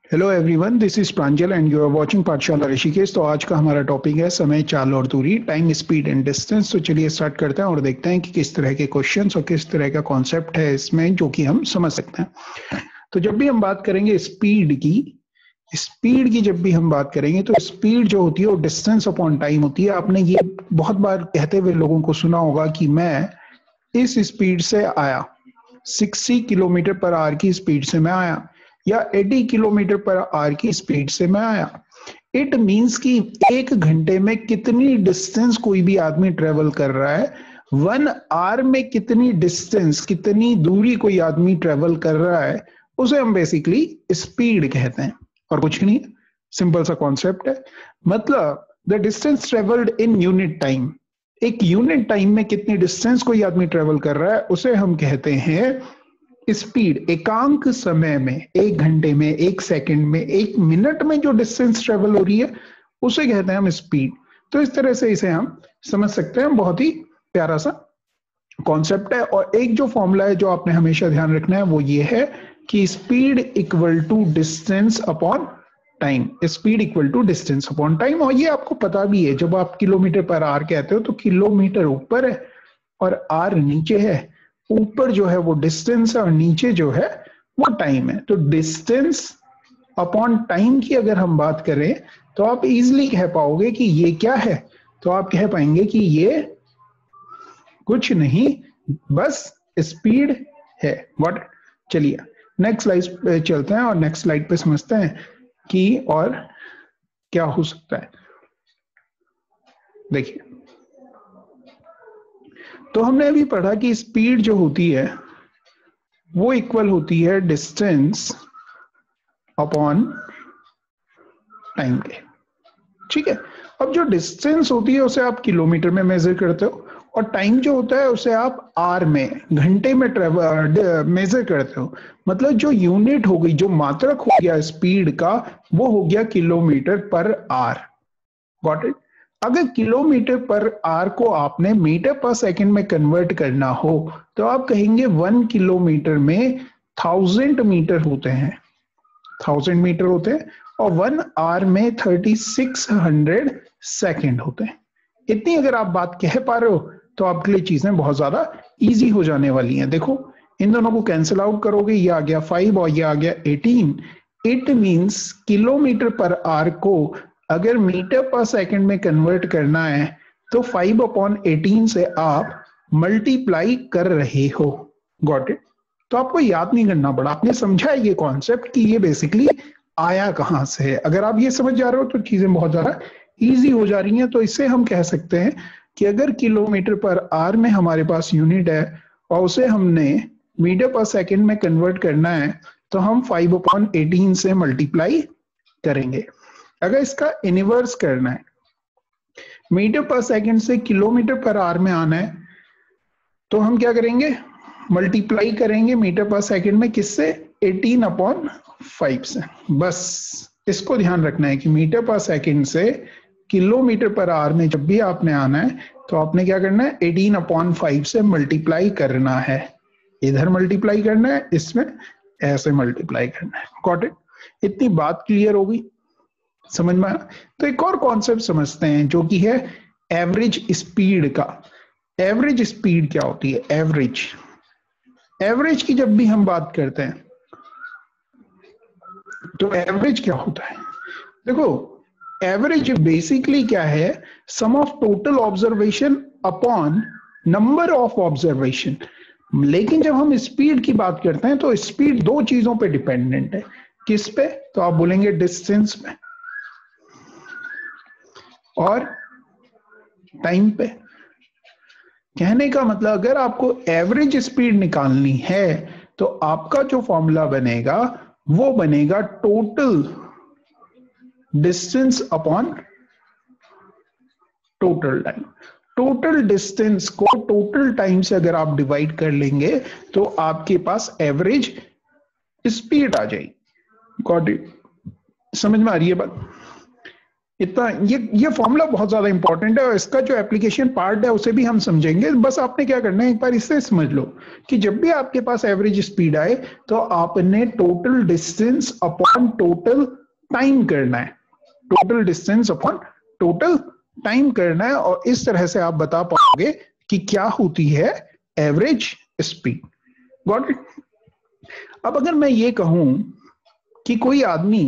Hello everyone, this is Pranjal and you are watching Pathshala Rishikesh. तो आज का हमारा टॉपिक है समय, चाल और दूरी, टाइम, स्पीड एंड डिस्टेंस। तो चलिए स्टार्ट करते हैं और देखते हैं कि किस तरह के क्वेश्चंस और किस तरह का कॉन्सेप्ट है इसमें जो कि हम समझ सकते हैं। तो जब भी हम बात करेंगे स्पीड की जब भी हम बात करेंगे तो स्पीड जो होती है वो डिस्टेंस अपॉन टाइम होती है। आपने ये बहुत बार कहते हुए लोगों को सुना होगा कि मैं इस स्पीड से आया, 60 किलोमीटर पर आवर की स्पीड से मैं आया, या 80 किलोमीटर पर आवर की स्पीड से मैं आया। इट मीन्स कि एक घंटे में कितनी डिस्टेंस कोई भी आदमी ट्रेवल कर रहा है, 1 आवर में कितनी डिस्टेंस, कितनी दूरी कोई आदमी ट्रेवल कर रहा है, उसे हम बेसिकली स्पीड कहते हैं। और कुछ नहीं, सिंपल सा कॉन्सेप्ट है। मतलब the distance travelled in unit time, एक यूनिट टाइम में कितनी डिस्टेंस कोई आदमी ट्रेवल कर रहा है उसे हम कहते हैं स्पीड। एकांक समय में, एक घंटे में, एक सेकंड में, एक मिनट में जो डिस्टेंस ट्रेवल हो रही है उसे कहते हैं हम स्पीड। तो इस तरह से इसे हम समझ सकते हैं। बहुत ही प्यारा सा कॉन्सेप्ट है। और एक जो फॉर्मूला है जो आपने हमेशा ध्यान रखना है वो ये है कि speed equal to distance upon time. Speed equal to distance upon time. और ये आपको पता भी है, जब आप किलोमीटर पर आवर कहते हो तो किलोमीटर ऊपर है और आर नीचे है। ऊपर जो है वो डिस्टेंस है और नीचे जो है वो टाइम है। तो डिस्टेंस अपॉन टाइम की अगर हम बात करें तो आप इजीली कह पाओगे कि ये क्या है। तो आप कह पाएंगे कि ये कुछ नहीं, बस स्पीड है। व्हाट। चलिए नेक्स्ट स्लाइड पे चलते हैं और नेक्स्ट स्लाइड पे समझते हैं कि और क्या हो सकता है। देखिए, तो हमने अभी पढ़ा कि स्पीड जो होती है वो इक्वल होती है डिस्टेंस अपॉन टाइम के। ठीक है। अब जो डिस्टेंस होती है उसे आप किलोमीटर में मेजर करते हो और टाइम जो होता है उसे आप आर में, घंटे में ट्रेवल मेजर करते हो। मतलब जो यूनिट हो गई, जो मात्रक हो गया स्पीड का, वो हो गया kilometre per hour. Got it. अगर किलोमीटर पर आर को आपने मीटर पर सेकंड में कन्वर्ट करना हो तो आप कहेंगे 1 किलोमीटर में 1000 मीटर होते हैं, 1000 मीटर होते हैं। और 1 आवर में 3600 सेकेंड होते हैं। इतनी अगर आप बात कह पा रहे हो तो आपके लिए चीजें बहुत ज्यादा इजी हो जाने वाली हैं। देखो, इन दोनों को कैंसिल आउट करोगे, ये आ गया 5 और ये आ गया 18। It means kilometre per hour को अगर मीटर पर सेकंड में कन्वर्ट करना है तो 5/18 से आप मल्टीप्लाई कर रहे हो। Got it. तो आपको याद नहीं करना पड़ा, आपने समझा ये कॉन्सेप्ट कि ये बेसिकली आया कहां से है। अगर आप ये समझ जा रहे हो तो चीजें बहुत ज्यादा इजी हो जा रही हैं। तो इससे हम कह सकते हैं कि अगर किलोमीटर पर आवर में हमारे पास यूनिट है और उसे हमने मीटर पर सेकंड में कन्वर्ट करना है तो हम 5/18 से मल्टीप्लाई करेंगे। अगर इसका इनवर्स करना है, मीटर पर सेकंड से किलोमीटर पर आवर में आना है, तो हम क्या करेंगे, मल्टीप्लाई करेंगे मीटर पर सेकंड में, किससे, 18/5 से। बस इसको ध्यान रखना है कि मीटर पर सेकंड से किलोमीटर पर आवर में जब भी आपने आना है तो आपने क्या करना है, 18/5 से मल्टीप्लाई करना है। इधर मल्टीप्लाई करना है, इसमें ऐसे मल्टीप्लाई करना है। Got it. इतनी बात क्लियर हो गई, समझ में आया। तो एक और कॉन्सेप्ट समझते हैं जो कि है एवरेज स्पीड का। एवरेज स्पीड क्या होती है, एवरेज। एवरेज की जब भी हम बात करते हैं तो एवरेज क्या होता है। देखो, एवरेज बेसिकली क्या है, sum of total observation upon number of observation. लेकिन जब हम स्पीड की बात करते हैं तो स्पीड दो चीजों पे डिपेंडेंट है। किस पे, तो आप बोलेंगे डिस्टेंस में और टाइम पे। कहने का मतलब, अगर आपको एवरेज स्पीड निकालनी है तो आपका जो फॉर्मूला बनेगा वो बनेगा total distance upon total time. Total distance को टोटल टाइम से अगर आप डिवाइड कर लेंगे तो आपके पास एवरेज स्पीड आ जाएगी। Got it. समझ में आ रही है बात। इतना ये फॉर्मूला बहुत ज्यादा इंपॉर्टेंट है और इसका जो एप्लीकेशन पार्ट है उसे भी हम समझेंगे। बस आपने क्या करना है, एक बार इससे समझ लो कि जब भी आपके पास एवरेज स्पीड आए तो आपने total distance upon total time करना है, total distance upon total time करना है, और इस तरह से आप बता पाओगे कि क्या होती है एवरेज स्पीड। Got it? अब अगर मैं ये कहूं कि कोई आदमी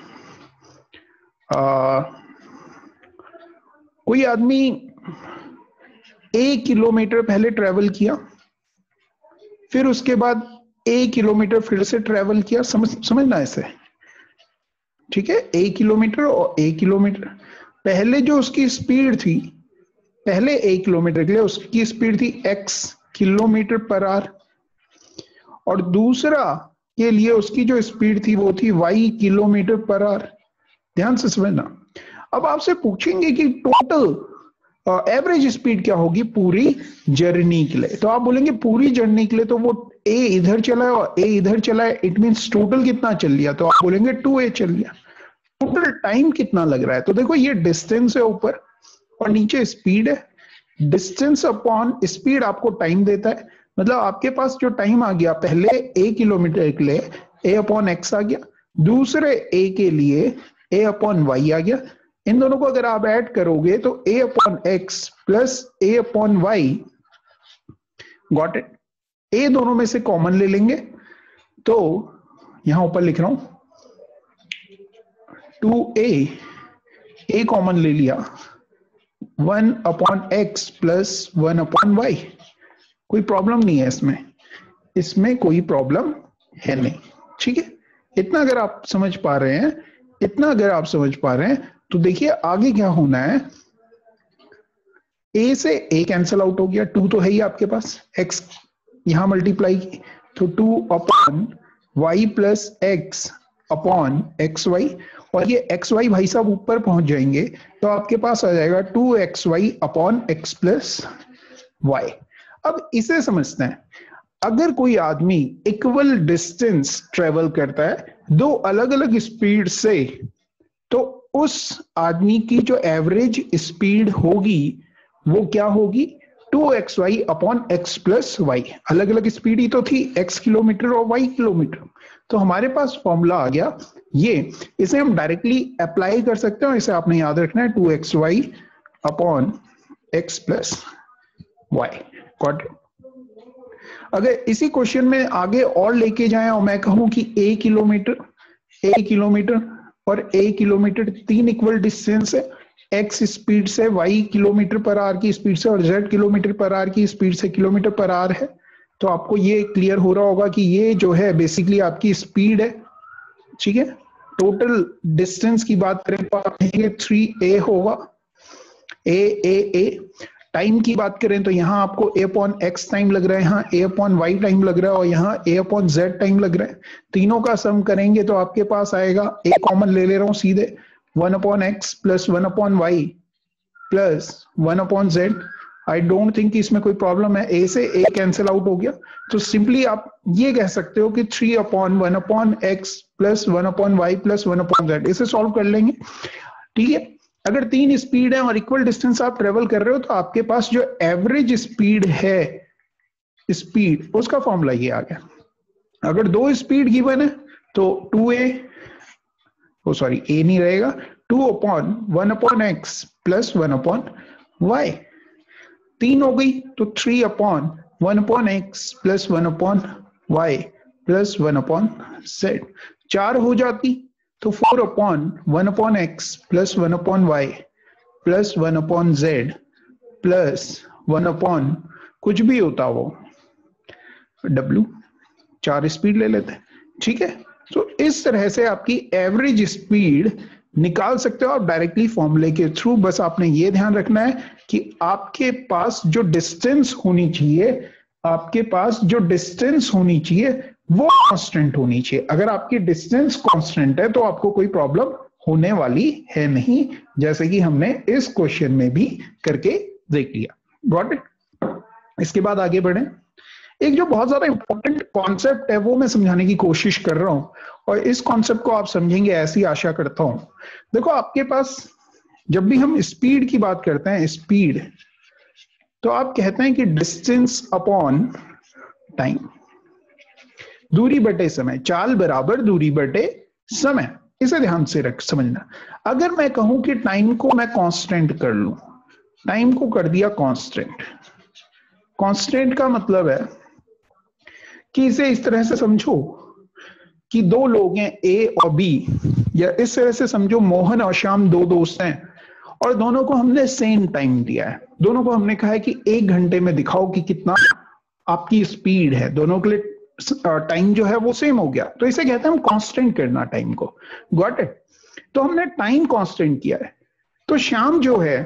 एक किलोमीटर पहले ट्रेवल किया, फिर उसके बाद 1 किलोमीटर फिर से ट्रेवल किया, समझना ऐसे, ठीक है? 1 किलोमीटर और 1 किलोमीटर। पहले जो उसकी स्पीड थी, पहले 1 किलोमीटर के लिए उसकी स्पीड थी x किलोमीटर पर आवर, और दूसरा के लिए उसकी जो स्पीड थी वो थी y किलोमीटर पर आवर। ध्यान से समझना। अब आपसे पूछेंगे कि टोटल एवरेज स्पीड क्या होगी पूरी जर्नी के लिए, तो आप बोलेंगे पूरी जर्नी के लिए तो वो a इधर चला है और a इधर चला है, इट मींस टोटल कितना चल लिया, तो आप बोलेंगे 2a चल लिया। टोटल टाइम कितना लग रहा है, तो देखो ये डिस्टेंस है ऊपर और नीचे स्पीड है। डिस्टेंस अपॉन स्पीड आपको टाइम देता है, मतलब आपके पास जो टाइम आ गया पहले 1 किलोमीटर के लिए a अपॉन एक्स आ गया, दूसरे a के लिए a अपॉन वाई आ गया। इन दोनों को अगर आप ऐड करोगे तो a upon x plus a upon y, got it? a दोनों में से कॉमन ले लेंगे, तो यहां ऊपर लिख रहा हूं 2a, a कॉमन ले लिया, 1 upon x plus 1 upon y. कोई प्रॉब्लम नहीं है इसमें, इसमें कोई प्रॉब्लम है नहीं, ठीक है? इतना अगर आप समझ पा रहे हैं, इतना अगर आप समझ पा रहे हैं तो देखिए आगे क्या होना है। a से a कैंसिल आउट हो गया, 2 तो है ही आपके पास, x यहां मल्टीप्लाई की तो 2 upon y plus x upon x y, और ये एक्स वाई भाई साहब ऊपर पहुंच जाएंगे तो आपके पास आ जाएगा 2xy upon x plus Y. अब इसे समझते हैं, अगर कोई आदमी इक्वल डिस्टेंस ट्रेवल करता है दो अलग अलग स्पीड से, तो उस आदमी की जो एवरेज स्पीड होगी वो क्या होगी? 2xy upon x plus Y. अलग अलग स्पीड ही तो थी, x किलोमीटर और y किलोमीटर। तो हमारे पास फॉर्मूला आ गया ये, इसे हम डायरेक्टली अप्लाई कर सकते हैं और इसे आपने याद रखना है 2xy upon x plus y. Got it? अगर इसी क्वेश्चन में आगे और लेके जाएं और मैं कहूं कि a किलोमीटर और a किलोमीटर 3 इक्वल डिस्टेंस है, x स्पीड से, y किलोमीटर पर आवर की स्पीड से और z किलोमीटर पर आवर की स्पीड से किलोमीटर पर आवर है, तो आपको ये क्लियर हो रहा होगा कि ये जो है बेसिकली आपकी स्पीड है, ठीक है? टोटल डिस्टेंस की बात करें तो आप कहेंगे 3a होगा, a। टाइम की बात करें तो यहाँ आपको a अपॉन एक्स टाइम लग रहा है, यहाँ a अपॉन वाई टाइम लग रहा है और यहाँ a अपॉन जेड टाइम लग रहा है। तीनों का सम करेंगे तो आपके पास आएगा, a कॉमन ले रहा हूँ सीधे, 1 upon x plus 1 upon y plus 1 upon z. I don't think इसमें कोई प्रॉब्लम है, a से a कैंसिल आउट हो गया, तो सिंपली आप ये कह सकते हो कि 3 upon 1 upon x plus 1 upon y plus 1 upon z. इसे सॉल्व कर लेंगे, ठीक है? अगर 3 स्पीड है और इक्वल डिस्टेंस आप ट्रेवल कर रहे हो तो आपके पास जो एवरेज स्पीड है, स्पीड उसका फॉर्मूला ये आ गया। अगर 2 स्पीड गिवन है तो 2a, सॉरी a नहीं रहेगा, 2 upon 1 upon x plus 1 upon y. 3 हो गई तो 3 upon 1 upon x plus 1 upon y plus 1 upon z. 4 हो जाती तो 4 upon 1 upon x plus 1 upon y plus 1 upon z plus 1 upon कुछ भी होता वो w। 4 स्पीड ले लेते हैं, ठीक है? तो इस तरह से आपकी एवरेज स्पीड निकाल सकते हो आप डायरेक्टली फॉर्मूले के थ्रू। बस आपने ये ध्यान रखना है कि आपके पास जो डिस्टेंस होनी चाहिए, आपके पास जो डिस्टेंस होनी चाहिए वो कांस्टेंट होनी चाहिए। अगर आपकी डिस्टेंस कांस्टेंट है तो आपको कोई प्रॉब्लम होने वाली है नहीं, जैसे कि हमने इस क्वेश्चन में भी करके देख लिया। Got it? इसके बाद आगे बढ़े। एक जो बहुत ज्यादा इंपॉर्टेंट कॉन्सेप्ट है वो मैं समझाने की कोशिश कर रहा हूं और इस कॉन्सेप्ट को आप समझेंगे ऐसी आशा करता हूं। देखो आपके पास जब भी हम स्पीड की बात करते हैं, स्पीड, तो आप कहते हैं कि डिस्टेंस अपॉन टाइम, दूरी बटे समय, चाल बराबर दूरी बटे समय। इसे ध्यान से रख समझना। अगर मैं कहूं कि टाइम को मैं कांस्टेंट कर लूं, टाइम को कर दिया कांस्टेंट, कांस्टेंट का मतलब है कि इसे इस तरह से समझो कि दो लोग हैं ए और बी, या इस तरह से समझो मोहन और श्याम दो दोस्त हैं और दोनों को हमने सेम टाइम दिया है। दोनों को हमने कहा है कि 1 घंटे में दिखाओ कि कितना आपकी स्पीड है। दोनों के लिए टाइम जो है वो सेम हो गया, तो इसे कहते हैं हम कांस्टेंट करना टाइम को। Got it? तो हमने टाइम कांस्टेंट किया है। तो श्याम जो है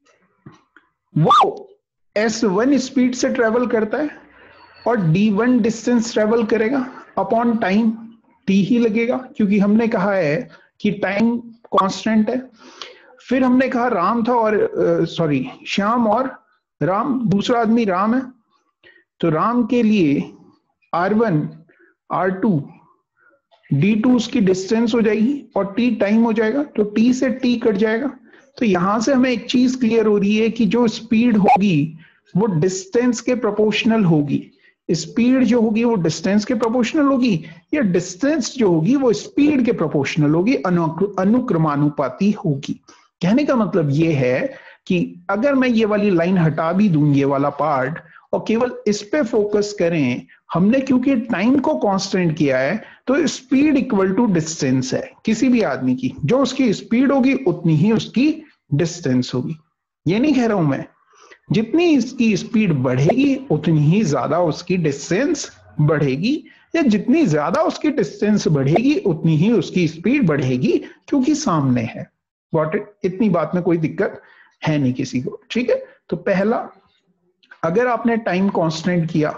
वो S1 स्पीड से ट्रेवल करता है और D1 डिस्टेंस ट्रेवल करेगा अपॉन टाइम, T ही लगेगा क्योंकि हमने कहा है कि टाइम कांस्टेंट है। फिर हमने कहा राम था और श्याम और राम, दूसरा आदमी राम है, तो राम के लिए R1 R2 D2 उसकी डिस्टेंस हो जाएगी और T टाइम हो जाएगा, तो T से T कट जाएगा। तो यहां से हमें एक चीज क्लियर हो रही है कि जो स्पीड होगी वो डिस्टेंस के प्रोपोर्शनल होगी। स्पीड जो होगी वो डिस्टेंस के प्रोपोर्शनल होगी, या डिस्टेंस जो होगी वो स्पीड के प्रोपोर्शनल होगी, अनुक्रमानुपाती होगी। कहने का मतलब ये है कि अगर मैं ये वाली लाइन हटा भी दूं, ये वाला पार्ट, और केवल इस पे फोकस करें, हमने क्योंकि टाइम को कांस्टेंट किया है, तो स्पीड इक्वल टू डिस्टेंस है किसी भी आदमी की। जो उसकी स्पीड होगी उतनी ही उसकी डिस्टेंस होगी। ये नहीं कह रहा हूं मैं जितनी इसकी स्पीड बढ़ेगी उतनी ही ज्यादा उसकी डिस्टेंस बढ़ेगी, या जितनी ज्यादा उसकी डिस्टेंस बढ़ेगी उतनी ही उसकी स्पीड बढ़ेगी, क्योंकि सामने है। Got it? इतनी बात में कोई दिक्कत है नहीं किसी को। ठीक है, तो पहला, अगर आपने टाइम कांस्टेंट किया,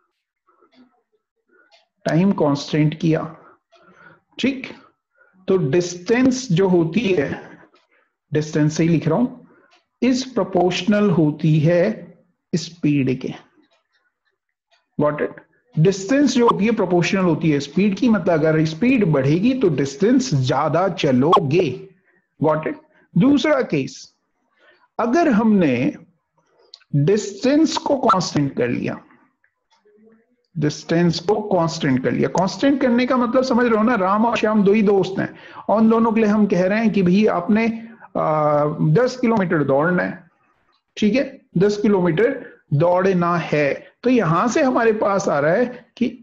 टाइम कांस्टेंट किया, ठीक, तो डिस्टेंस जो होती है, डिस्टेंस से ही लिख रहा हूं, इस प्रोपोर्शनल होती है स्पीड के। Got it? डिस्टेंस जो होती है प्रोपोर्शनल होती है स्पीड की, मतलब अगर स्पीड बढ़ेगी तो डिस्टेंस ज्यादा चलोगे। Got it? दूसरा केस, अगर हमने डिस्टेंस को कांस्टेंट कर लिया, डिस्टेंस को कांस्टेंट कर लिया, कांस्टेंट करने का मतलब समझ रहे हो ना, राम और श्याम दो ही दोस्त हैं और उन दोनों के लिए हम कह रहे हैं कि भाई आपने 10 किलोमीटर दौड़ना है। ठीक है, 10 किलोमीटर दौड़ना है, तो यहां से हमारे पास आ रहा है कि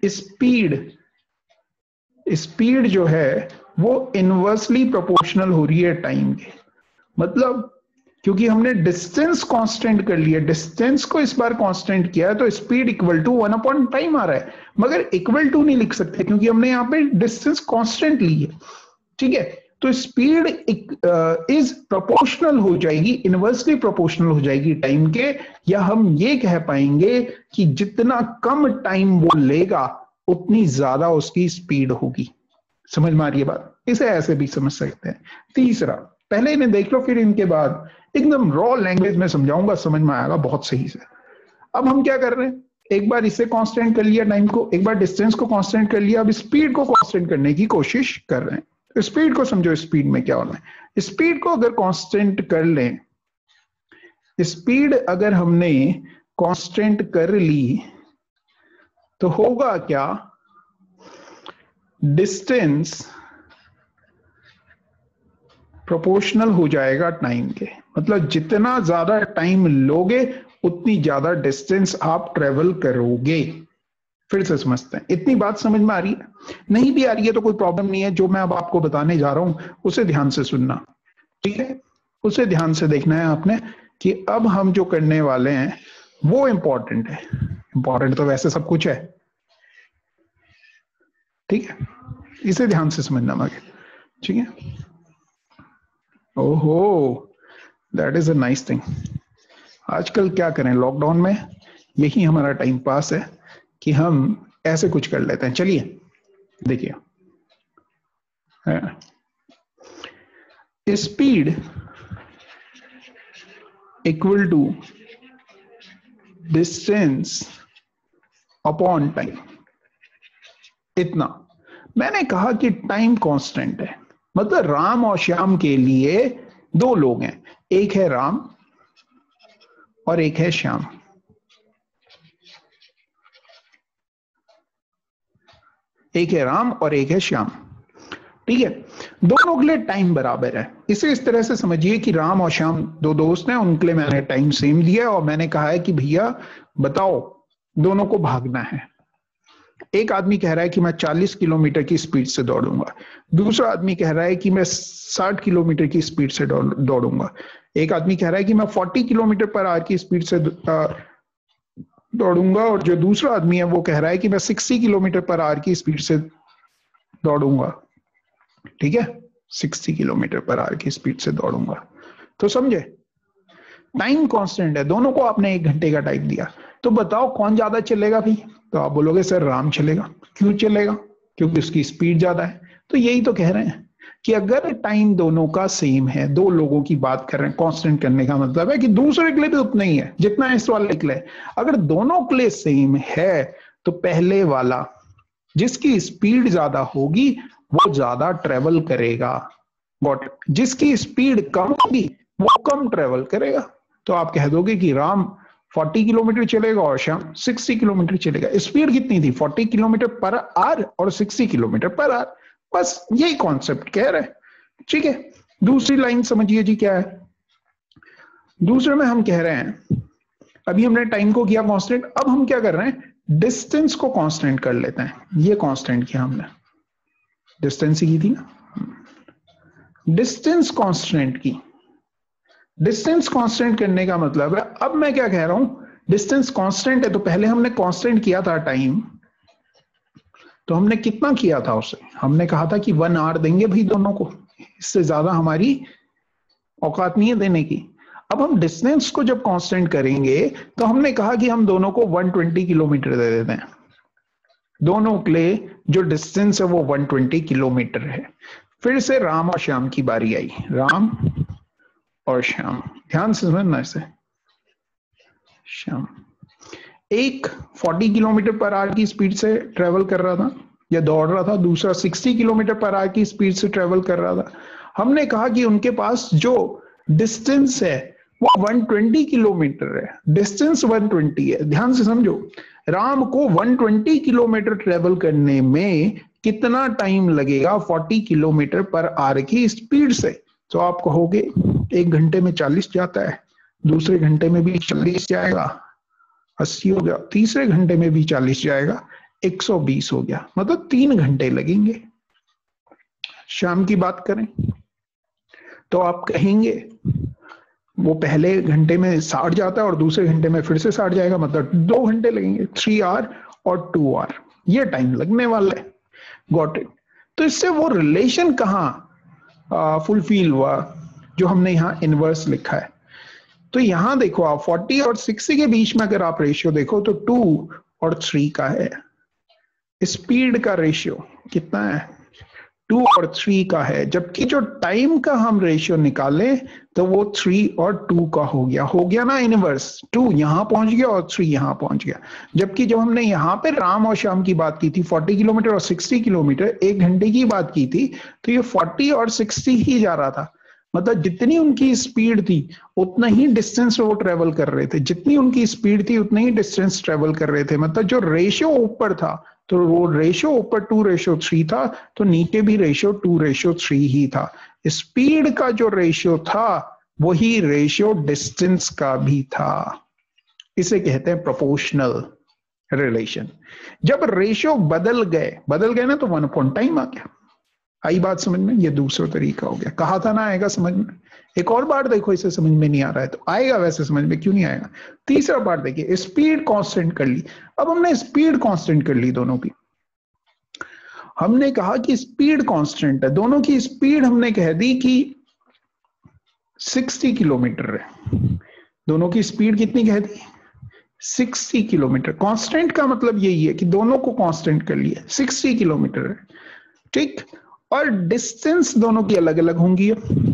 स्पीड जो है वो इनवर्सली प्रोपोर्शनल हो रही है टाइम के। मतलब क्योंकि हमने डिस्टेंस कांस्टेंट कर लिया, डिस्टेंस को इस बार कांस्टेंट किया है, तो speed equal to 1 upon time आ रहा है, मगर इक्वल टू नहीं लिख सकते क्योंकि हमने यहाँ पे डिस्टेंस कांस्टेंट ली है। ठीक है, तो स्पीड इज प्रोपोर्शनल हो जाएगी, इनवर्सली प्रोपोर्शनल हो जाएगी टाइम के, या हम ये कह पाएंगे कि जितना कम टाइम वो लेगा उतनी ज्यादा उसकी स्पीड होगी। समझ में आ रही है बात? इसे ऐसे भी समझ सकते हैं। तीसरा, पहले इन्हें देख लो, फिर इनके बाद एकदम रॉ लैंग्वेज में समझाऊंगा, समझ में आएगा बहुत सही से। अब हम क्या कर रहे हैं, एक बार इसे कांस्टेंट कर लिया टाइम को, एक बार डिस्टेंस को कांस्टेंट कर लिया, अब स्पीड को कांस्टेंट करने की कोशिश कर रहे हैं। स्पीड को समझो, स्पीड में क्या होना है। स्पीड को अगर कांस्टेंट कर लें, स्पीड अगर हमने कांस्टेंट कर ली तो होगा क्या, डिस्टेंस प्रोपोर्शनल हो जाएगा टाइम के। मतलब जितना ज्यादा टाइम लोगे उतनी ज्यादा डिस्टेंस आप ट्रेवल करोगे। फिर से समझते हैं, इतनी बात समझ में आ रही है? नहीं भी आ रही है तो कोई प्रॉब्लम नहीं है, जो मैं अब आपको बताने जा रहा हूं उसे ध्यान से सुनना। ठीक है, उसे ध्यान से देखना है आपने कि अब हम जो करने वाले हैं वो इंपॉर्टेंट है। इंपॉर्टेंट तो वैसे सब कुछ है, ठीक है, इसे ध्यान से समझना मगर। ठीक है, ओहो, that is a nice thing. आजकल क्या करें, लॉकडाउन में यही हमारा टाइम पास है कि हम ऐसे कुछ कर लेते हैं। चलिए देखिए, speed equal to distance upon time. इतना मैंने कहा कि टाइम कांस्टेंट है, मतलब राम और श्याम के लिए दो लोग हैं, एक है राम और एक है श्याम। एक है राम और एक है श्याम, ठीक है। दोनों के लिए टाइम बराबर है। इसे इस तरह से समझिए कि राम और श्याम दो दोस्त हैं, उनके लिए मैंने टाइम सेम दिया और मैंने कहा है कि भैया बताओ दोनों को भागना है। एक आदमी कह रहा है कि मैं 40 किलोमीटर की स्पीड से दौड़ूंगा, दूसरा आदमी कह रहा है कि मैं 60 किलोमीटर की स्पीड से दौड़ूंगा, एक आदमी कह रहा है कि मैं 40 किलोमीटर पर आवर की स्पीड से दौड़ूंगा, और जो दूसरा आदमी है वो कह रहा है कि मैं 60 किलोमीटर पर आवर की स्पीड से दौड़ूंगा, ठीक है, 60 किलोमीटर पर आवर की स्पीड से दौड़ूंगा। तो समझे, टाइम कांस्टेंट है, दोनों को आपने 1 घंटे का टाइम दिया, तो बताओ कौन ज्यादा चलेगा भाई? तो आप बोलोगे सर राम चलेगा। क्यों चलेगा? क्योंकि उसकी स्पीड ज्यादा है। तो यही तो कह रहे हैं कि अगर टाइम दोनों का सेम है, दो लोगों की बात कर रहे हैं, कांस्टेंट करने का मतलब है कि दूसरे के लिए भी उतना ही है जितना इस वाले के लिए। अगर दोनों के लिए सेम है तो पहले वाला जिसकी स्पीड ज्यादा होगी वो ज्यादा ट्रेवल करेगा, गॉट। जिसकी स्पीड कम होगी वो कम ट्रेवल करेगा। तो आप कह दोगे कि राम 40 किलोमीटर चलेगा और श्याम 60 किलोमीटर चलेगा। स्पीड कितनी थी? 40 किलोमीटर पर आवर और 60 किलोमीटर पर आवर। बस यही कॉन्सेप्ट कह रहे हैं, ठीक है। दूसरी लाइन समझिए जी, क्या है दूसरे में? हम कह रहे हैं अभी हमने टाइम को किया कांस्टेंट, अब हम क्या कर रहे हैं, डिस्टेंस को कांस्टेंट कर लेते हैं। ये कांस्टेंट किया हमने, डिस्टेंस ही की थी ना, डिस्टेंस कांस्टेंट की। डिस्टेंस कांस्टेंट करने का मतलब है, अब मैं क्या कह रहा हूं, डिस्टेंस कांस्टेंट है तो पहले हमने कांस्टेंट किया था टाइम, तो हमने कितना किया था उसे? हमने कहा था कि 1 आवर देंगे भाई दोनों को, इससे ज्यादा हमारी औकात नहीं है देने की। अब हम डिस्टेंस को जब कांस्टेंट करेंगे तो हमने कहा कि हम दोनों को 120 किलोमीटर दे देते हैं। दोनों के लिए जो डिस्टेंस है वो 120 किलोमीटर है। फिर से राम और श्याम की बारी आई, राम और श्याम, ध्यान से समझना इसे। श्याम एक 40 किलोमीटर पर आवर की स्पीड से ट्रेवल कर रहा था या दौड़ रहा था, दूसरा 60 किलोमीटर पर आवर की स्पीड से ट्रेवल कर रहा था। हमने कहा कि उनके पास जो डिस्टेंस है वो 120 किलोमीटर है, डिस्टेंस 120 है। ध्यान से समझो, राम को 120 किलोमीटर ट्रेवल करने में कितना टाइम लगेगा 40 किलोमीटर पर आवर की स्पीड से? तो आप कहोगे 1 घंटे में 40 जाता है, दूसरे घंटे में भी 40 जाएगा, 80 हो गया, तीसरे घंटे में भी 40 जाएगा, 120 हो गया, मतलब 3 घंटे लगेंगे। शाम की बात करें तो आप कहेंगे वो पहले घंटे में 60 जाता है और दूसरे घंटे में फिर से 60 जाएगा, मतलब 2 घंटे लगेंगे, 3 आवर और 2 आवर, ये टाइम लगने वाला है, गॉट इट। तो इससे वो रिलेशन कहाँ फुलफिल हुआ जो हमने यहाँ इनवर्स लिखा है? तो यहां देखो आप 40 और 60 के बीच में अगर आप रेशियो देखो तो 2 और 3 का है। स्पीड का रेशियो कितना है? 2 और 3 का है। जबकि जो टाइम का हम रेशियो निकाले तो वो 3 और 2 का हो गया ना इनवर्स। 2 यहां पहुंच गया और 3 यहां पहुंच गया। जबकि जब हमने यहाँ पे राम और श्याम की बात की थी 40 किलोमीटर और 60 किलोमीटर 1 घंटे की बात की थी, तो ये 40 और 60 ही जा रहा था। मतलब जितनी उनकी स्पीड थी उतना ही डिस्टेंस वो ट्रेवल कर रहे थे, जितनी उनकी स्पीड थी उतना ही डिस्टेंस ट्रेवल कर रहे थे। मतलब जो रेशियो ऊपर था तो वो रेशियो ऊपर 2:3 था, तो नीचे भी रेशियो 2:3 ही था। स्पीड का जो रेशियो था वही रेशियो डिस्टेंस का भी था। इसे कहते हैं प्रोपोर्शनल रिलेशन। जब रेशियो बदल गए ना तो 1 अपॉन टाइम आ गया। आई बात समझ में? ये दूसरा तरीका हो गया। कहा था ना आएगा समझ में। एक और बार देखो, इसे समझ में नहीं आ रहा है तो आएगा, वैसे समझ में क्यों नहीं आएगा। तीसरा बार देखिए, स्पीड कांस्टेंट कर ली। अब हमने स्पीड कांस्टेंट कर ली दोनों की। हमने कहा कि स्पीड कांस्टेंट है, दोनों की स्पीड हमने कह दी कि 60 किलोमीटर है। दोनों की स्पीड कितनी कह दी? 60 किलोमीटर। कांस्टेंट का मतलब यही है कि दोनों को कांस्टेंट कर लिया, 60 किलोमीटर है, ठीक। और डिस्टेंस दोनों की अलग अलग होंगी,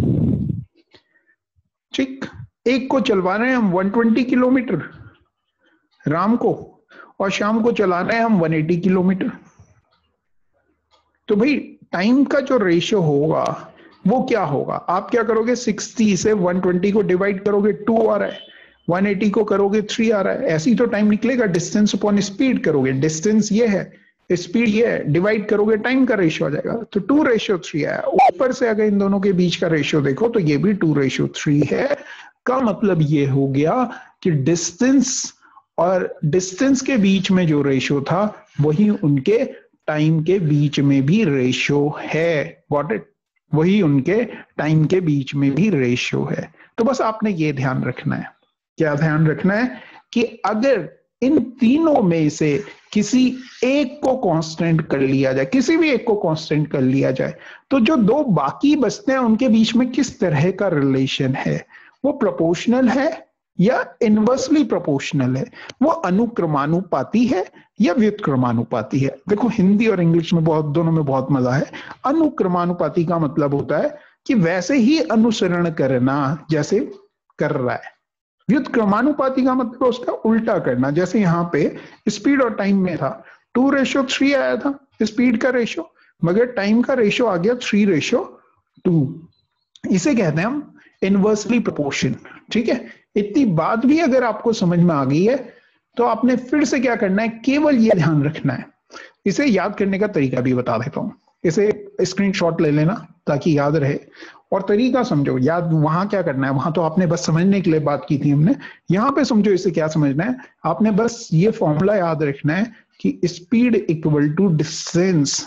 ठीक। एक को चलवा रहे हैं हम 120 किलोमीटर राम को, और शाम को चला रहे हैं हम 180 किलोमीटर। तो भाई टाइम का जो रेशियो होगा वो क्या होगा, आप क्या करोगे, 60 से 120 को डिवाइड करोगे, 2 आ रहा है, 180 को करोगे 3 आ रहा है, ऐसे ही तो टाइम निकलेगा। डिस्टेंस अपॉन स्पीड करोगे, डिस्टेंस ये है, स्पीड ये है, डिवाइड करोगे, टाइम का रेशियो आ जाएगा, तो 2:3 आया। ऊपर से अगर इन दोनों के बीच का रेशियो देखो तो ये भी 2:3 है। का मतलब ये हो गया कि डिस्टेंस और डिस्टेंस के बीच में जो रेशियो था वही उनके टाइम के बीच में भी रेशियो है। Got it? वही उनके टाइम के बीच में भी रेशियो है। तो बस आपने ये ध्यान रखना है, क्या ध्यान रखना है, कि अगर इन तीनों में से किसी एक को कांस्टेंट कर लिया जाए, किसी भी एक को कांस्टेंट कर लिया जाए, तो जो दो बाकी बचते हैं उनके बीच में किस तरह का रिलेशन है, वो प्रोपोर्शनल है या इनवर्सली प्रोपोर्शनल है, वो अनुक्रमानुपाती है या व्युत्क्रमानुपाती है। देखो हिंदी और इंग्लिश में बहुत, दोनों में बहुत मजा है। अनुक्रमानुपाती का मतलब होता है कि वैसे ही अनुसरण करना जैसे कर रहा है। व्युत्क्रमानुपाती का मतलब उसका उल्टा करना, जैसे यहाँ पे स्पीड और टाइम में था 2:3 आया था स्पीड का रेशियो, मगर टाइम का रेशियो आ गया 3:2। इसे कहते हैं हम इनवर्सली प्रोपोर्शन। ठीक है, इतनी बात भी अगर आपको समझ में आ गई है तो आपने फिर से क्या करना है, केवल ये ध्यान रखना है। इसे याद करने का तरीका भी बता देता हूं, इसे स्क्रीनशॉट ले लेना ताकि याद रहे, और तरीका समझो। याद वहां क्या करना है, वहां तो आपने बस समझने के लिए बात की थी हमने, यहां पे समझो इसे क्या समझना है। आपने बस ये फॉर्मूला याद रखना है कि स्पीड इक्वल टू डिस्टेंस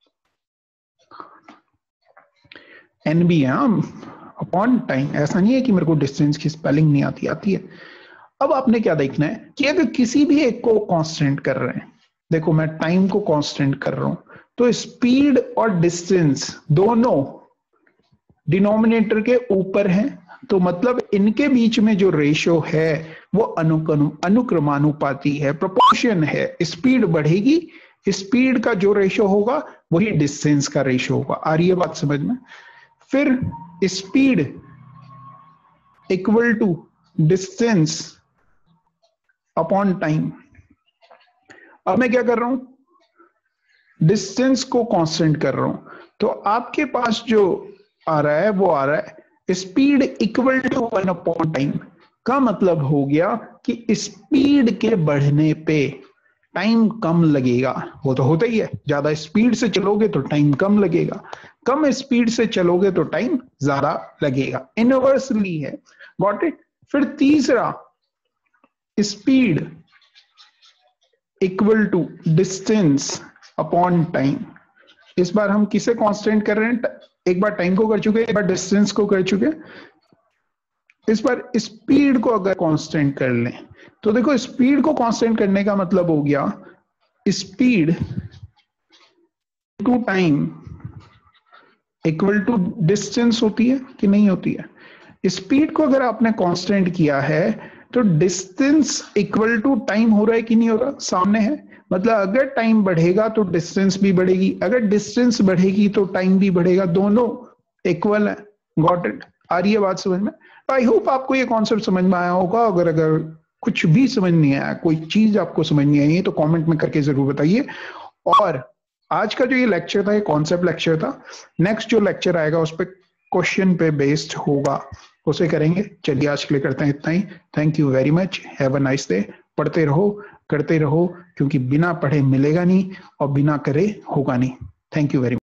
एनबी है अपॉन टाइम। ऐसा नहीं है कि मेरे को डिस्टेंस की स्पेलिंग नहीं आती, आती है। अब आपने क्या देखना है कि अगर किसी भी एक को कांस्टेंट कर रहे हैं, देखो मैं टाइम को कांस्टेंट कर रहा हूं, तो स्पीड और डिस्टेंस दोनों डिनोमिनेटर के ऊपर हैं, तो मतलब इनके बीच में जो रेशियो है वो अनुक्रमानुपाती है, प्रोपोर्शन है। स्पीड बढ़ेगी, स्पीड का जो रेशियो होगा वही डिस्टेंस का रेशियो होगा। आ रही है बात समझ में? फिर speed equal to distance upon time. अब मैं क्या कर रहा हूं, डिस्टेंस को कांस्टेंट कर रहा हूं, तो आपके पास जो आ रहा है वो आ रहा है स्पीड इक्वल टू 1/टाइम। का मतलब हो गया कि स्पीड के बढ़ने पे टाइम कम लगेगा। वो तो होता ही है, ज्यादा स्पीड से चलोगे तो टाइम कम लगेगा, कम स्पीड से चलोगे तो टाइम ज्यादा लगेगा। इनवर्सली है। Got it? फिर तीसरा, speed equal to distance upon time. इस बार हम किसे कांस्टेंट कर रहे हैं, एक बार टाइम को कर चुके, एक बार डिस्टेंस को कर चुके, इस बार स्पीड को अगर कांस्टेंट कर लें, तो देखो स्पीड को कांस्टेंट करने का मतलब हो गया speed to time equal to distance होती है कि नहीं होती है। स्पीड को अगर आपने कांस्टेंट किया है तो डिस्टेंस इक्वल टू टाइम हो रहा है कि नहीं हो रहा, सामने है। मतलब अगर टाइम बढ़ेगा तो डिस्टेंस भी बढ़ेगी, अगर डिस्टेंस बढ़ेगी तो टाइम भी बढ़ेगा, दोनों इक्वल है। Got it? आ रही है बात समझ में? आई होप आपको ये कॉन्सेप्ट समझ में आया होगा। अगर अगर कुछ भी समझ नहीं आया, कोई चीज आपको समझ नहीं आई है, तो कमेंट में करके जरूर बताइए। और आज का जो ये लेक्चर था, ये कॉन्सेप्ट लेक्चर था। नेक्स्ट जो लेक्चर आएगा उस पर क्वेश्चन पे बेस्ड होगा, उसे करेंगे। चलिए आज के लिए करते हैं इतना ही। Thank you very much, have a nice day. पढ़ते रहो, करते रहो, क्योंकि बिना पढ़े मिलेगा नहीं और बिना करे होगा नहीं। Thank you very much.